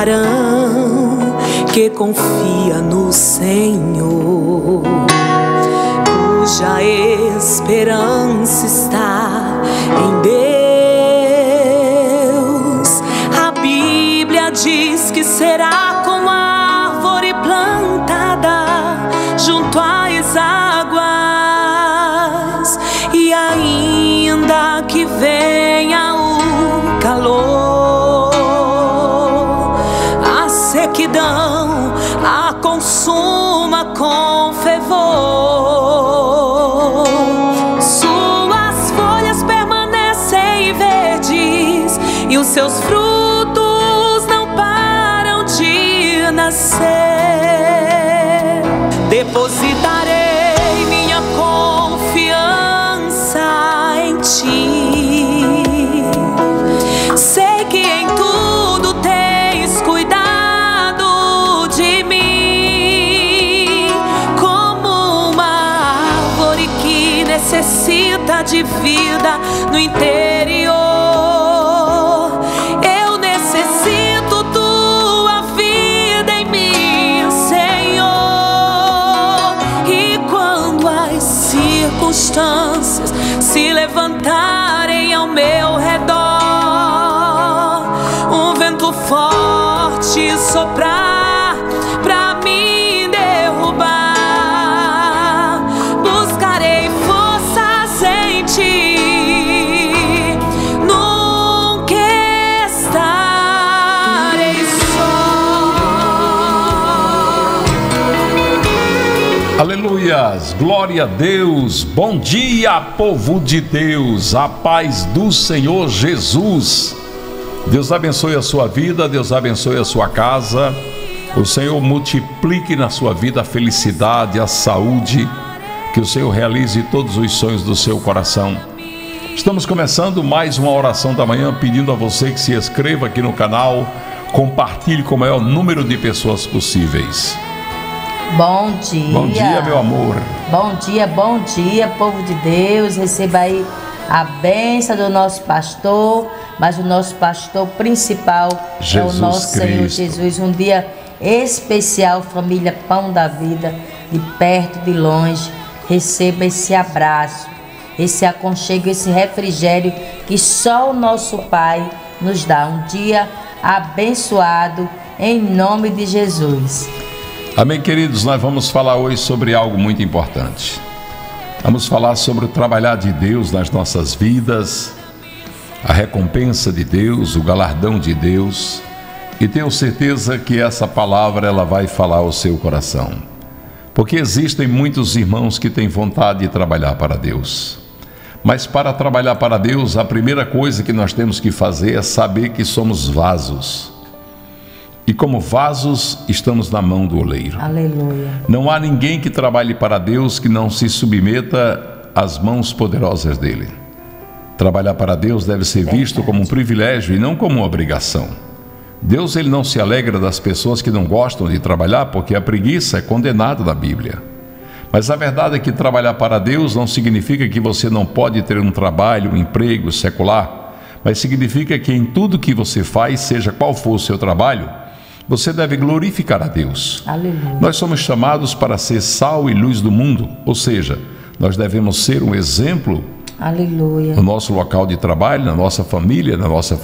varão que confia no Senhor, cuja esperança está em Deus. A Bíblia diz que será como a árvore plantada junto às águas, e ainda que venha o calor, a sequidão a consuma com fervor, suas folhas permanecem verdes e os seus frutos não param de nascer. Depositarei minha confiança em Ti. Sei que em tudo tens cuidado de mim, como uma árvore que necessita de vida no interior. Eu necessito Tua vida em mim, Senhor. E quando as circunstâncias se levantarem ao meu redor, um vento forte soprar pra me derrubar, buscarei forças em Ti, nunca estarei só. Aleluias, glória a Deus. Bom dia, povo de Deus, a paz do Senhor Jesus. Deus abençoe a sua vida, Deus abençoe a sua casa. O Senhor multiplique na sua vida a felicidade, a saúde, que o Senhor realize todos os sonhos do seu coração. Estamos começando mais uma oração da manhã, pedindo a você que se inscreva aqui no canal, compartilhe com o maior número de pessoas possíveis. Bom dia. Bom dia, meu amor. Bom dia, povo de Deus. Receba aí a bênção do nosso pastor, mas o nosso pastor principal Jesus é o nosso Senhor Cristo. Jesus. Um dia especial, família Pão da Vida, de perto, de longe. Receba esse abraço, esse aconchego, esse refrigério que só o nosso Pai nos dá. Um dia abençoado em nome de Jesus. Amém, queridos, nós vamos falar hoje sobre algo muito importante. Vamos falar sobre o trabalhar de Deus nas nossas vidas, a recompensa de Deus, o galardão de Deus, e tenho certeza que essa palavra ela vai falar ao seu coração, porque existem muitos irmãos que têm vontade de trabalhar para Deus, mas para trabalhar para Deus, a primeira coisa que nós temos que fazer é saber que somos vasos. E como vasos, estamos na mão do oleiro. Aleluia. Não há ninguém que trabalhe para Deus que não se submeta às mãos poderosas dele. Trabalhar para Deus deve ser visto como um privilégio e não como uma obrigação. Deus ele não se alegra das pessoas que não gostam de trabalhar, porque a preguiça é condenada na Bíblia. Mas a verdade é que trabalhar para Deus não significa que você não pode ter um trabalho, um emprego secular, mas significa que em tudo que você faz, seja qual for o seu trabalho, você deve glorificar a Deus. Aleluia. Nós somos chamados para ser sal e luz do mundo, ou seja, nós devemos ser um exemplo. Aleluia. No nosso local de trabalho, na nossa família,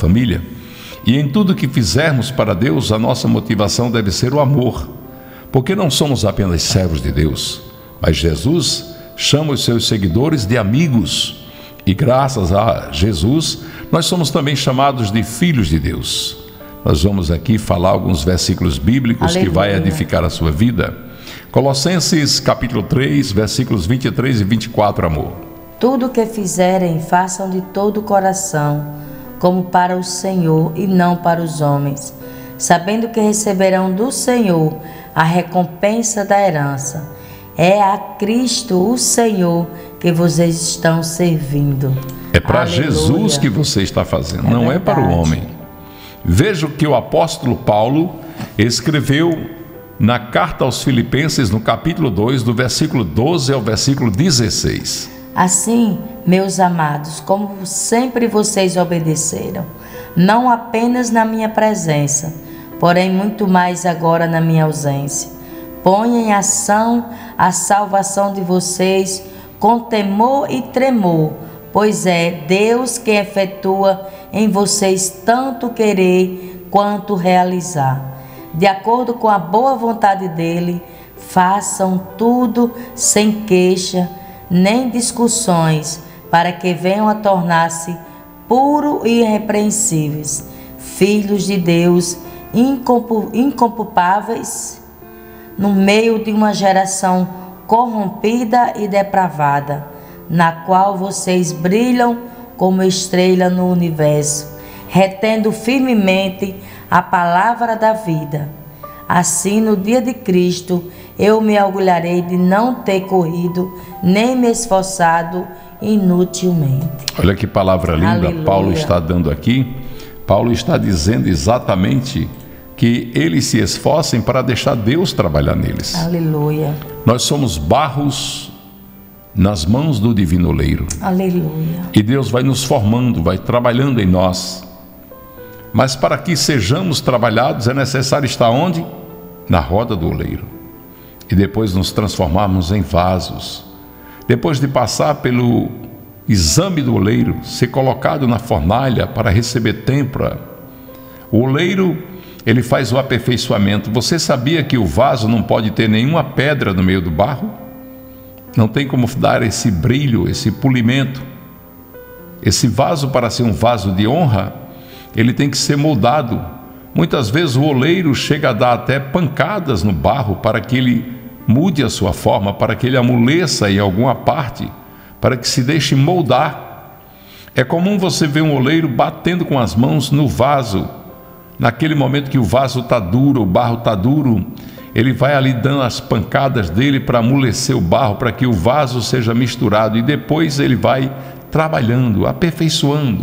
E em tudo que fizermos para Deus, a nossa motivação deve ser o amor, porque não somos apenas servos de Deus, mas Jesus chama os seus seguidores de amigos, e graças a Jesus, nós somos também chamados de filhos de Deus. Nós vamos aqui falar alguns versículos bíblicos que vai edificar a sua vida. Colossenses capítulo 3, versículos 23 e 24, amor. Tudo o que fizerem, façam de todo o coração, como para o Senhor e não para os homens, sabendo que receberão do Senhor a recompensa da herança. É a Cristo, o Senhor, que vocês estão servindo. É para Jesus que você está fazendo, não é para o homem. Veja o que o apóstolo Paulo escreveu na carta aos Filipenses, no capítulo 2, do versículo 12 ao versículo 16. Assim, meus amados, como sempre vocês obedeceram, não apenas na minha presença, porém muito mais agora na minha ausência. Ponha em ação a salvação de vocês com temor e tremor, pois é Deus quem efetua em vocês tanto querer quanto realizar. De acordo com a boa vontade dele, façam tudo sem queixa nem discussões, para que venham a tornar-se puros e irrepreensíveis, filhos de Deus inculpáveis, no meio de uma geração corrompida e depravada, na qual vocês brilham como estrela no universo, retendo firmemente a palavra da vida. Assim, no dia de Cristo, eu me orgulharei de não ter corrido nem me esforçado inutilmente. Olha que palavra linda. Aleluia. Paulo está dando aqui. Paulo está dizendo exatamente que eles se esforcem para deixar Deus trabalhar neles. Aleluia. Nós somos barros nas mãos do divino oleiro. Aleluia. E Deus vai nos formando, vai trabalhando em nós. Mas para que sejamos trabalhados é necessário estar onde? Na roda do oleiro. E depois nos transformarmos em vasos. Depois de passar pelo exame do oleiro, ser colocado na fornalha para receber têmpera, o oleiro, ele faz o aperfeiçoamento. Você sabia que o vaso não pode ter nenhuma pedra no meio do barro? Não tem como dar esse brilho, esse polimento. Esse vaso, para ser um vaso de honra, ele tem que ser moldado. Muitas vezes o oleiro chega a dar até pancadas no barro para que ele mude a sua forma, para que ele amoleça em alguma parte, para que se deixe moldar. É comum você ver um oleiro batendo com as mãos no vaso. Naquele momento que o vaso está duro, o barro está duro, ele vai ali dando as pancadas dele para amolecer o barro, para que o vaso seja misturado, e depois ele vai trabalhando, aperfeiçoando.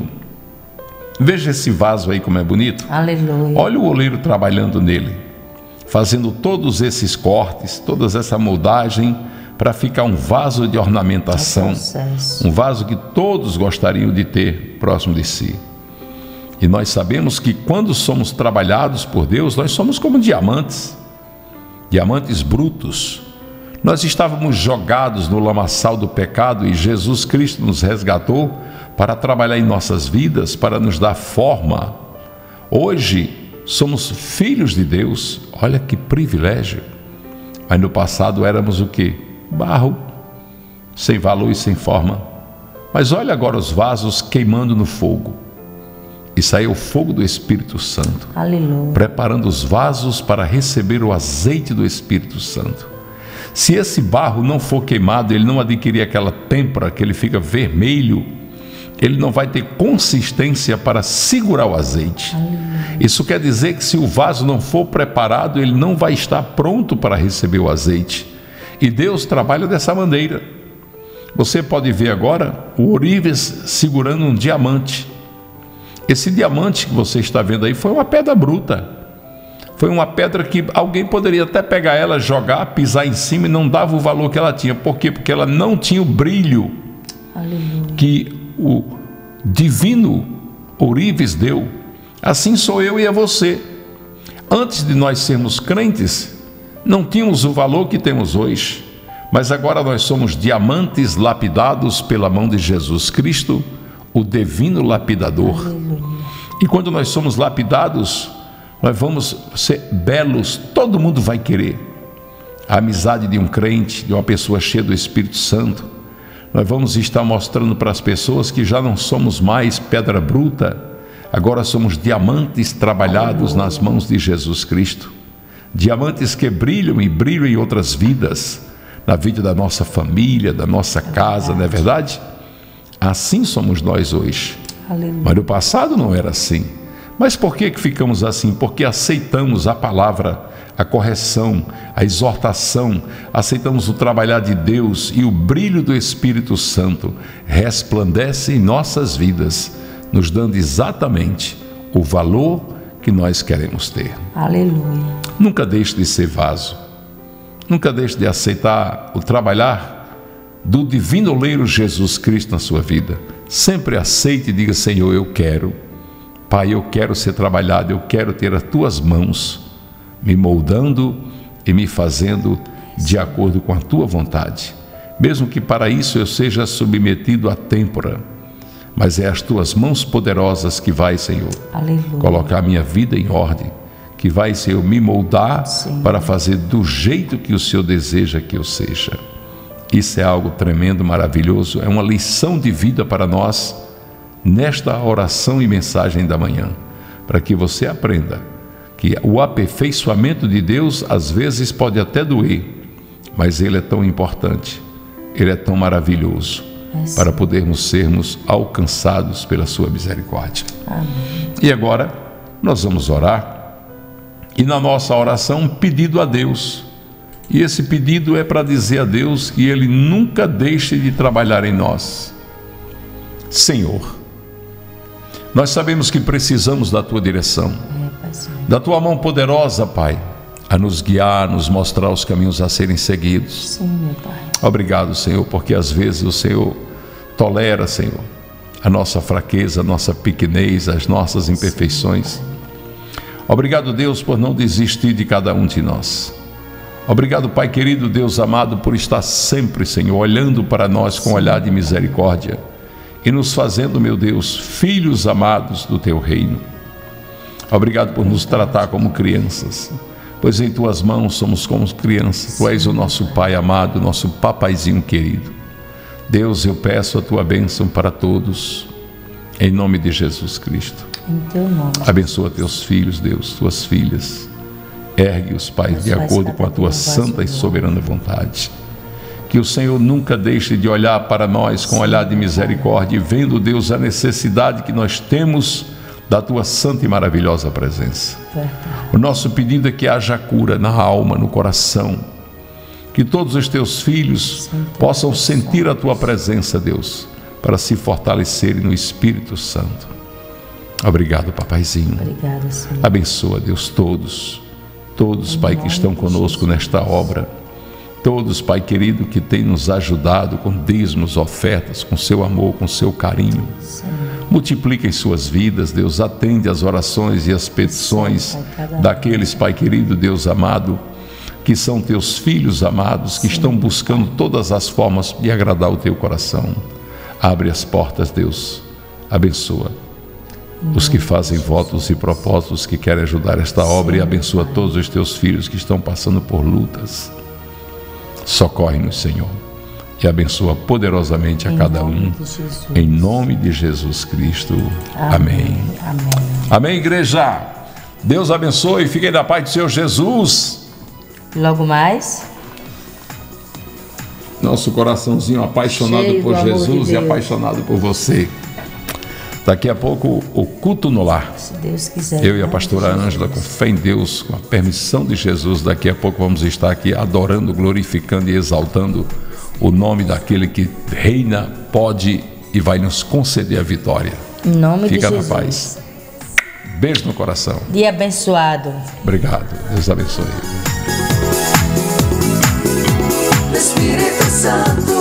Veja esse vaso aí como é bonito. Aleluia. Olha o oleiro trabalhando nele, fazendo todos esses cortes, toda essa moldagem, para ficar um vaso de ornamentação, um vaso que todos gostariam de ter próximo de si. E nós sabemos que quando somos trabalhados por Deus, nós somos como diamantes brutos. Nós estávamos jogados no lamaçal do pecado e Jesus Cristo nos resgatou para trabalhar em nossas vidas, para nos dar forma. Hoje somos filhos de Deus. Olha que privilégio. Mas no passado éramos o quê? Barro, sem valor e sem forma. Mas olha agora os vasos queimando no fogo. E saiu o fogo do Espírito Santo. Aleluia. Preparando os vasos para receber o azeite do Espírito Santo. Se esse barro não for queimado, ele não adquirir aquela têmpera, que ele fica vermelho, ele não vai ter consistência para segurar o azeite. Isso quer dizer que se o vaso não for preparado, ele não vai estar pronto para receber o azeite. E Deus trabalha dessa maneira. Você pode ver agora o ourives segurando um diamante. Esse diamante que você está vendo aí foi uma pedra bruta. Foi uma pedra que alguém poderia até pegar ela, jogar, pisar em cima e não dava o valor que ela tinha. Por quê? Porque ela não tinha o brilho que o divino ourives deu. Assim sou eu e é você. Antes de nós sermos crentes, não tínhamos o valor que temos hoje. Mas agora nós somos diamantes lapidados pela mão de Jesus Cristo, o divino lapidador. E quando nós somos lapidados, nós vamos ser belos, todo mundo vai querer. A amizade de um crente, de uma pessoa cheia do Espírito Santo, nós vamos estar mostrando para as pessoas que já não somos mais pedra bruta, agora somos diamantes trabalhados nas mãos de Jesus Cristo. Diamantes que brilham e brilham em outras vidas, na vida da nossa família, da nossa casa, não é verdade? Assim somos nós hoje. Aleluia. Mas no passado não era assim. Mas por que ficamos assim? Porque aceitamos a palavra, a correção, a exortação, aceitamos o trabalhar de Deus e o brilho do Espírito Santo resplandece em nossas vidas, nos dando exatamente o valor que nós queremos ter. Aleluia. Nunca deixe de ser vaso. Nunca deixe de aceitar o trabalhar do divino oleiro Jesus Cristo na sua vida. Sempre aceite e diga: Senhor, eu quero Pai, eu quero ser trabalhado, eu quero ter as tuas mãos me moldando e me fazendo de acordo com a tua vontade. Mesmo que para isso eu seja submetido à têmpora, mas é as tuas mãos poderosas que vai, Senhor, Aleluia. colocar a minha vida em ordem, que vai, Senhor, me moldar para fazer do jeito que o Senhor deseja que eu seja. Isso é algo tremendo, maravilhoso, é uma lição de vida para nós nesta oração e mensagem da manhã, para que você aprenda que o aperfeiçoamento de Deus às vezes pode até doer, mas ele é tão importante, ele é tão maravilhoso, para podermos sermos alcançados pela sua misericórdia. Amém. E agora nós vamos orar, e na nossa oração um pedido a Deus, e esse pedido é para dizer a Deus que Ele nunca deixe de trabalhar em nós. Senhor, nós sabemos que precisamos da Tua direção, da Tua mão poderosa, Pai, a nos guiar, a nos mostrar os caminhos a serem seguidos. Sim, meu Pai. Obrigado, Senhor, porque às vezes o Senhor tolera, Senhor, a nossa fraqueza, a nossa pequenez, as nossas imperfeições. Obrigado, Deus, por não desistir de cada um de nós. Obrigado, Pai querido, Deus amado, por estar sempre, Senhor, olhando para nós com um olhar de misericórdia e nos fazendo, meu Deus, filhos amados do Teu reino. Obrigado por nos tratar como crianças, pois em Tuas mãos somos como crianças. Tu és o nosso Pai amado, nosso papaizinho querido. Deus, eu peço a Tua bênção para todos, em nome de Jesus Cristo. Em Teu nome. Abençoa Teus filhos, Deus, Tuas filhas. Ergue-os, Pai, de acordo com a Tua santa e soberana vontade. Que o Senhor nunca deixe de olhar para nós com um olhar de misericórdia, e vendo, Deus, a necessidade que nós temos da Tua santa e maravilhosa presença. O nosso pedido é que haja cura na alma, no coração, que todos os Teus filhos possam sentir a Tua presença, Deus, para se fortalecerem no Espírito Santo. Obrigado, papaizinho. Obrigada, Senhor. Abençoa, Deus, todos, Pai, que estão conosco nesta obra. Todos, Pai querido, que tem nos ajudado com dízimos, ofertas, com seu amor, com seu carinho. Multiplica em suas vidas, Deus, atende as orações e as petições daqueles, Pai querido, Deus amado, que são Teus filhos amados, que estão buscando todas as formas de agradar o Teu coração. Abre as portas, Deus, abençoa os que fazem votos e propósitos, que querem ajudar esta obra, e abençoa todos os Teus filhos que estão passando por lutas. Socorre-nos, Senhor, e abençoa poderosamente a cada um, em nome de Jesus Cristo. Amém. Amém. Amém, igreja. Deus abençoe e fiquem na paz do Senhor Jesus. Logo mais, Nosso coraçãozinho apaixonado cheio por do amor de Jesus e Deus. apaixonado por você. Daqui a pouco, o culto no lar. se Deus quiser. Eu e a pastora Ângela, com fé em Deus, com a permissão de Jesus, daqui a pouco vamos estar aqui adorando, glorificando e exaltando o nome daquele que reina, pode e vai nos conceder a vitória. Em nome Fica de na Jesus. paz. Beijo no coração. Dia abençoado. Obrigado. Deus abençoe. Espírito Santo.